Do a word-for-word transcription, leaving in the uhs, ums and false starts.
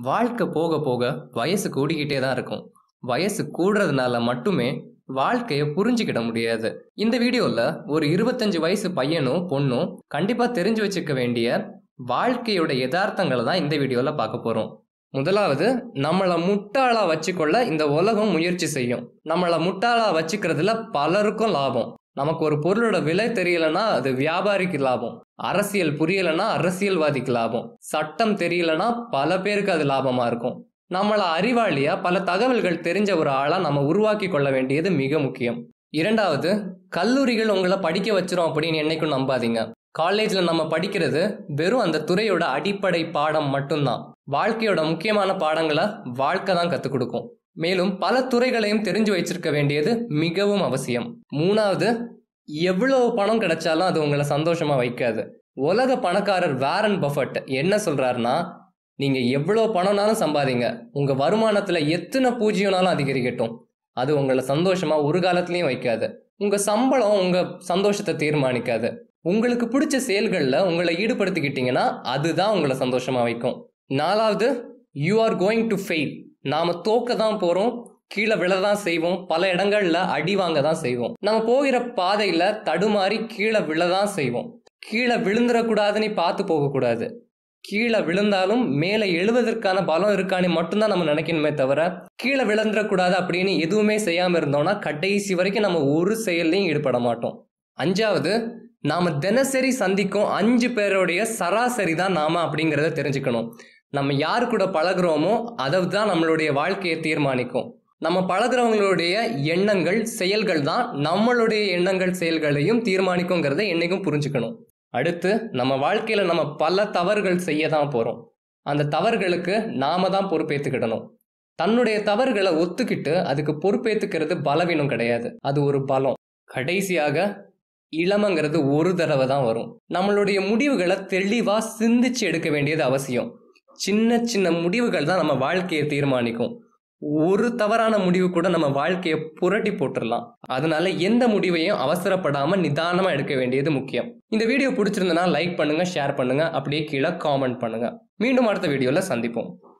வாழ்க்கை போக போக வயசு கூடிக்கிட்டே தான் இருக்கும். வயசு கூடுறதுனால மட்டுமே வாழ்க்கையை புரிஞ்சுக்கிட முடியாது. இந்த வீடியோல ஒரு இருபத்தஞ்சு வயசு பையனும் பொண்ணும் கண்டிப்பா தெரிஞ்சு வச்சுக்க வேண்டிய வாழ்க்கையோட யதார்த்தங்களை தான் இந்த வீடியோல பார்க்க போறோம். முதலாவது, நம்மளை முட்டாளா வச்சுக்கொள்ள இந்த உலகம் முயற்சி செய்யும். நம்மளை முட்டாளா வச்சுக்கிறதுல பலருக்கும் லாபம். நமக்கு ஒரு பொருளோட விலை தெரியலன்னா அது வியாபாரிக்கு லாபம், அரசியல் புரியலன்னா அரசியல்வாதிக்கு லாபம், சட்டம் தெரியலன்னா பல பேருக்கு அது லாபமா இருக்கும். நம்மளை அறிவாளியா பல தகவல்கள் தெரிஞ்ச ஒரு ஆளா நம்ம உருவாக்கி கொள்ள வேண்டியது மிக முக்கியம். இரண்டாவது, கல்லூரிகள் உங்களை படிக்க வச்சிரும் அப்படின்னு என்னைக்கும் நம்பாதீங்க. காலேஜ்ல நம்ம படிக்கிறது வெறும் அந்த துறையோட அடிப்படை பாடம் மட்டும்தான். வாழ்க்கையோட முக்கியமான பாடங்களை வாழ்க்கை தான் கற்றுக் கொடுக்கும். மேலும் பல துறைகளையும் தெரிஞ்சு வச்சிருக்க வேண்டியது மிகவும் அவசியம். மூணாவது, எவ்வளவு பணம் கிடைச்சாலும் அது உங்களை சந்தோஷமா வைக்காது. உலக பணக்காரர் வாரன் பஃபட் என்ன சொல்றாருன்னா, நீங்க எவ்வளவு பணம்னாலும் சம்பாதிங்க, உங்க வருமானத்துல எத்தனை பூஜ்யம்னாலும் அதிகரிக்கட்டும், அது உங்களை சந்தோஷமா ஒரு காலத்திலயும் வைக்காது. உங்க சம்பளம் உங்க சந்தோஷத்தை தீர்மானிக்காது. உங்களுக்கு பிடிச்ச செயல்கள்ல உங்களை ஈடுபடுத்திக்கிட்டீங்கன்னா அதுதான் உங்களை சந்தோஷமா வைக்கும். நாலாவது, you are going to fail. நாம தோக்க தான் போறோம், கீழே விழதான் செய்வோம், பல இடங்கள்ல அடி வாங்க தான் செய்வோம். நம்ம போகிற பாதையில தடுமாறி கீழே விழதான் செய்வோம். கீழே விழுந்துடக்கூடாதுன்னு பார்த்து போகக்கூடாது. கீழே விழுந்தாலும் மேலே எழுவதற்கான பலம் இருக்கான்னு மட்டும்தான் நம்ம நினைக்கணுமே தவிர, கீழே விழுந்துடக்கூடாது அப்படின்னு எதுவுமே செய்யாம இருந்தோம்னா கடைசி வரைக்கும் நம்ம ஒரு செயல்லையும் ஈடுபட மாட்டோம். அஞ்சாவது, நாம தினசரி சந்திக்கும் அஞ்சு பேருடைய சராசரி தான் நாம அப்படிங்கிறத தெரிஞ்சுக்கணும். நம்ம யாரு கூட பழகுறோமோ அதை தான் நம்மளுடைய வாழ்க்கையை தீர்மானிக்கும். நம்ம பழகுறவங்களுடைய எண்ணங்கள் செயல்கள் தான் நம்மளுடைய எண்ணங்கள் செயல்களையும் தீர்மானிக்குங்கிறத என்னைக்கும் புரிஞ்சுக்கணும். அடுத்து, நம்ம வாழ்க்கையில நம்ம பல தவறுகள் செய்ய தான் போறோம். அந்த தவறுகளுக்கு நாம தான் பொறுப்பேற்றுக்கிடணும். தன்னுடைய தவறுகளை ஒத்துக்கிட்டு அதுக்கு பொறுப்பேற்றுக்கிறது பலவீனம் கிடையாது, அது ஒரு பலம். கடைசியாக, இளமைங்கிறது ஒரு தடவை தான் வரும். நம்மளுடைய முடிவுகளை தெளிவா சிந்திச்சு எடுக்க வேண்டியது அவசியம். சின்ன சின்ன முடிவுகள் தான் நம்ம வாழ்க்கையை தீர்மானிக்கும். ஒரு தவறான முடிவு கூட நம்ம வாழ்க்கையை புரட்டி போட்டுடலாம். அதனால எந்த முடிவையும் அவசரப்படாம நிதானமா எடுக்க வேண்டியது முக்கியம். இந்த வீடியோ பிடிச்சிருந்தனா லைக் பண்ணுங்க, ஷேர் பண்ணுங்க, அப்படியே கீழே காமெண்ட் பண்ணுங்க. மீண்டும் அடுத்த வீடியோல சந்திப்போம்.